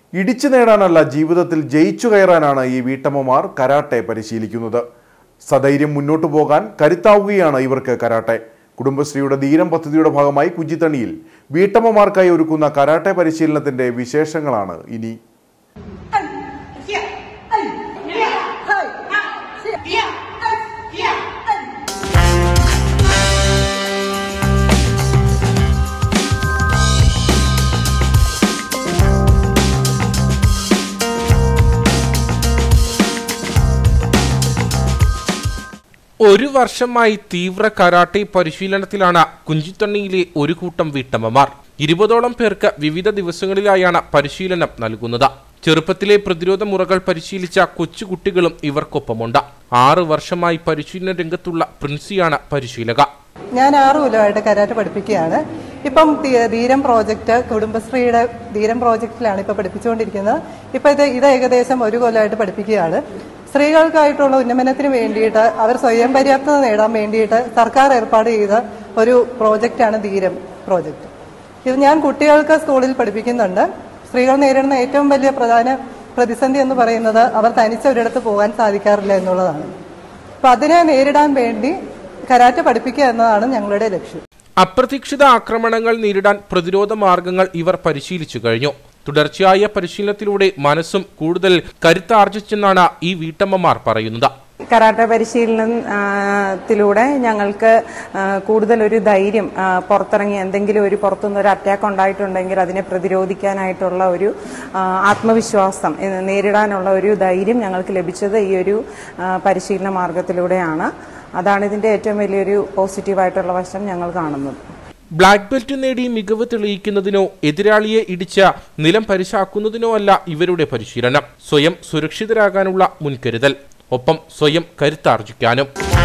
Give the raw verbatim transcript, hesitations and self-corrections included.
ഇടിച്ചു നേടാനല്ല, ജീവിതത്തിൽ ജയിച്ചു കയറാനാണ് ഈ വീട്ടമ്മമാർ കരാട്ടെ പരിശീലിക്കുന്നത്. സധൈര്യം മുന്നോട്ടു പോകാൻ കരുത്താവുകയാണ് ഇവർക്ക് കരാട്ടെ. കുടുംബശ്രീയുടെ ധീരം പദ്ധതിയുടെ ഭാഗമായി കുഞ്ചിത്തണിയിൽ വീട്ടമ്മമാർക്കായി ഒരുക്കുന്ന കരാട്ടെ പരിശീലനത്തിന്റെ വിശേഷങ്ങളാണ് ഇനി. ഒരു വർഷമായി തീവ്ര കരാട്ടെ പരിശീലനത്തിലാണ് കുഞ്ചിത്തണ്ണിയിലെ ഒരു കൂട്ടം വീട്ടമ്മമാർ. ഇരുപതോളം പേർക്ക് വിവിധ ദിവസങ്ങളിലായാണ് പരിശീലനം നൽകുന്നത്. ചെറുപ്പത്തിലെ പ്രതിരോധ മുറകൾ പരിശീലിച്ച കൊച്ചുകുട്ടികളും ഇവർക്കൊപ്പമുണ്ട്. ആറ് വർഷമായി പരിശീലന രംഗത്തുള്ള പ്രിൻസിയാണ് പരിശീലക. ഞാൻ ആറ് കൊല്ലമായിട്ട് കരാട്ടെ പഠിപ്പിക്കുകയാണ്. ഇപ്പം ധീരം പ്രോജക്റ്റ്, കുടുംബശ്രീയുടെ ധീരം പ്രോജക്റ്റിലാണ് ഇപ്പം പഠിപ്പിച്ചുകൊണ്ടിരിക്കുന്നത്. ഇപ്പം ഇത് ഇത് ഏകദേശം ഒരു കൊല്ലമായിട്ട് പഠിപ്പിക്കുകയാണ്. സ്ത്രീകൾക്കായിട്ടുള്ള ഉന്നമനത്തിന് വേണ്ടിയിട്ട്, അവർ സ്വയം പര്യാപ്തത നേടാൻ വേണ്ടിയിട്ട് സർക്കാർ ഏർപ്പാട് ചെയ്ത ഒരു പ്രോജക്റ്റാണ് ധീരം പ്രോജക്റ്റ്. ഇത് ഞാൻ കുട്ടികൾക്ക് സ്കൂളിൽ പഠിപ്പിക്കുന്നുണ്ട്. സ്ത്രീകൾ നേരിടുന്ന ഏറ്റവും വലിയ പ്രധാന പ്രതിസന്ധി എന്ന് പറയുന്നത് അവർ തനിച്ചൊരിടത്ത് പോകാൻ സാധിക്കാറില്ല എന്നുള്ളതാണ്. അപ്പം അതിനെ നേരിടാൻ വേണ്ടി കരാട്ടെ പഠിപ്പിക്കുക എന്നതാണ് ഞങ്ങളുടെ ലക്ഷ്യം. അപ്രതീക്ഷിത ആക്രമണങ്ങൾ നേരിടാൻ പ്രതിരോധ മാർഗങ്ങൾ ഇവർ പരിശീലിച്ചു കഴിഞ്ഞു. തുടർച്ചയായ പരിശീലനത്തിലൂടെ മനസ്സും കൂടുതൽ കരുത്താർജിച്ചെന്നാണ് ഈ വീട്ടമ്മമാർ പറയുന്നത്. കരാട്ടെ പരിശീലനത്തിലൂടെ ഞങ്ങൾക്ക് കൂടുതൽ ഒരു ധൈര്യം, പുറത്തിറങ്ങി എന്തെങ്കിലും ഒരു പുറത്തുനിന്ന് ഒരു അറ്റാക്ക് ഉണ്ടായിട്ടുണ്ടെങ്കിൽ അതിനെ പ്രതിരോധിക്കാനായിട്ടുള്ള ഒരു ആത്മവിശ്വാസം, നേരിടാനുള്ള ഒരു ധൈര്യം ഞങ്ങൾക്ക് ലഭിച്ചത് ഈ ഒരു പരിശീലന മാർഗത്തിലൂടെയാണ്. അതാണ് ഇതിന്റെ ഏറ്റവും വലിയൊരു പോസിറ്റീവായിട്ടുള്ള വശം ഞങ്ങൾ കാണുന്നത്. ബ്ലാക്ക് ബെൽറ്റ് നേടി മികവ് തെളിയിക്കുന്നതിനോ എതിരാളിയെ ഇടിച്ച നിലം പരിശാക്കുന്നതിനോ അല്ല ഇവരുടെ പരിശീലനം. സ്വയം സുരക്ഷിതരാകാനുള്ള മുൻകരുതൽ, ഒപ്പം സ്വയം കരുത്താർജിക്കാനും.